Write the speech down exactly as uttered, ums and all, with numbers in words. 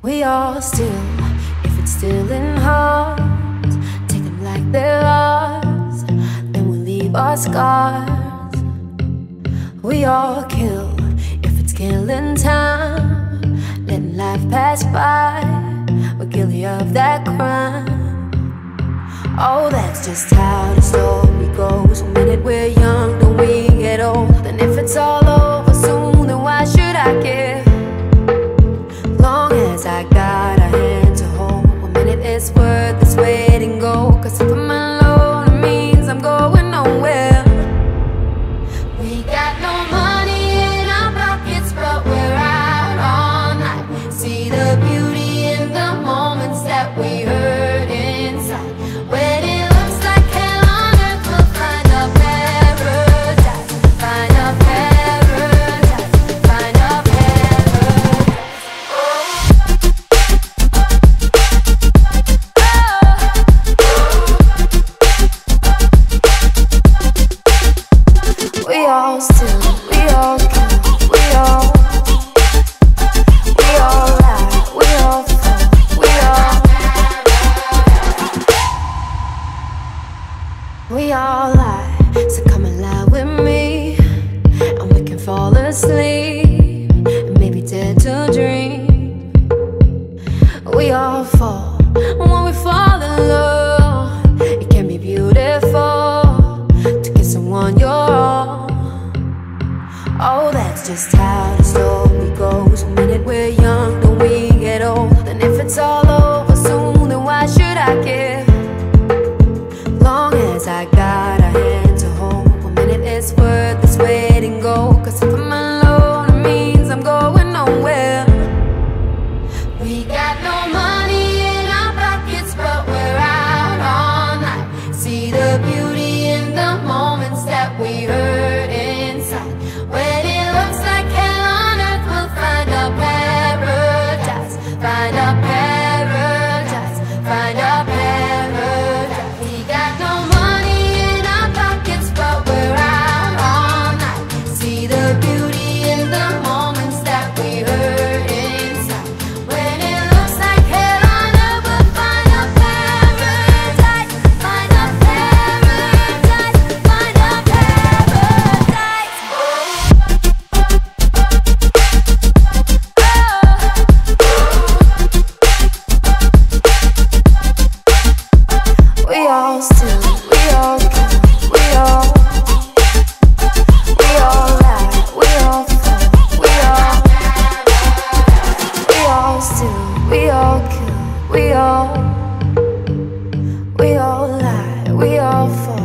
We all steal, if it's stealing hearts, take them like they're ours, then we'll leave our scars. We all kill, if it's killing time, letting life pass by, we're guilty of that crime. Oh, that's just how the story goes. One minute we're young, then we get old. Then if it's all over soon, then why should I care? Long as I got a hand to hold, one minute it's worth this waiting go. Cause if I'm alone, it means I'm going nowhere. We got no money in our pockets, but we're out all night. See the beauty in the moments that we hurt inside. When it looks like hell on earth, we'll find a paradise. Find a paradise. Find a paradise. We all steal, we all kill, we all, we all lie, we all fall, we all, we all lie. So come and lie with me, and we can fall asleep, and maybe dare to dream. We all fall, and when we fall in love, it can be beautiful to get someone you're all. Oh, that's just how the story goes. One minute we're young, then we get old. Then if it's all over soon, then why should I care? Long as I got a hand to hold, one minute it's worth this waiting go. Cause if I'm alone, it means I'm going nowhere. We got no money in our pockets, but we're out all night. See the beauty in the moments that we hurt inside. When it looks like hell on earth, we'll find a paradise. Find a paradise. Find a paradise. We got no money in our pockets, but we're out all night. See the beauty in the moments that we hurt inside. When it looks like hell on earth, we'll find a paradise. Find a paradise. Find a paradise. We all steal, we all kill, we all, we all lie, we all fall, we all, we all steal, we all kill, we all, we all lie, we all fall.